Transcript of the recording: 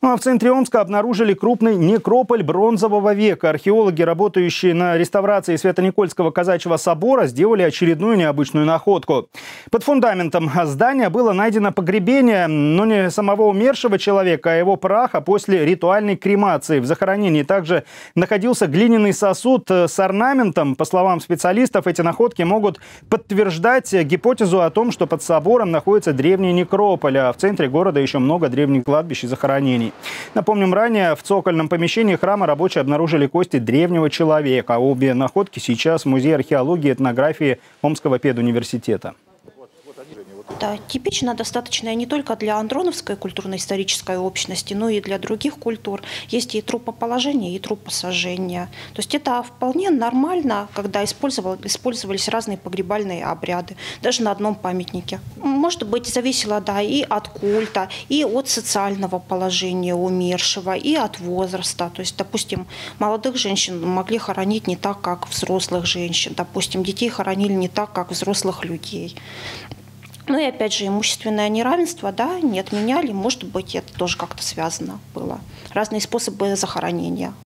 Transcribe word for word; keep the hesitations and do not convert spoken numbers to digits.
Ну а в центре Омска обнаружили крупный некрополь бронзового века. Археологи, работающие на реставрации Свято-Никольского казачьего собора, сделали очередную необычную находку. Под фундаментом здания было найдено погребение, но не самого умершего человека, а его праха после ритуальной кремации. В захоронении также находился глиняный сосуд с орнаментом. По словам специалистов, эти находки могут подтверждать гипотезу о том, что под собором находится древний некрополь, а в центре города еще много древних кладбищ и захоронений. Напомним, ранее в цокольном помещении храма рабочие обнаружили кости древнего человека. Обе находки сейчас в Музее археологии и этнографии Омского педуниверситета. Да, типично достаточно не только для андроновской культурно-исторической общности, но и для других культур. Есть и трупоположение, и трупосожжение. То есть это вполне нормально, когда использовались разные погребальные обряды, даже на одном памятнике. Может быть, зависело, да, и от культа, и от социального положения умершего, и от возраста. То есть, допустим, молодых женщин могли хоронить не так, как взрослых женщин. Допустим, детей хоронили не так, как взрослых людей. Ну и опять же, имущественное неравенство, да, не отменяли, может быть, это тоже как-то связано было. Разные способы захоронения